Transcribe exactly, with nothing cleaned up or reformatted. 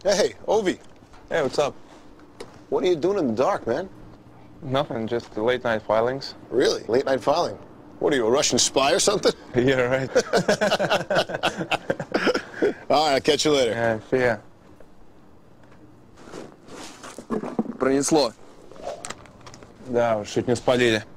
Hey, Ovi. Hey, what's up? What are you doing in the dark, man? Nothing, just the late night filings. Really? Late night filing? What are you, a Russian spy or something? Yeah, right. All right, I'll catch you later. Yeah, see ya. Пронесло. Да, уж чуть не спалили.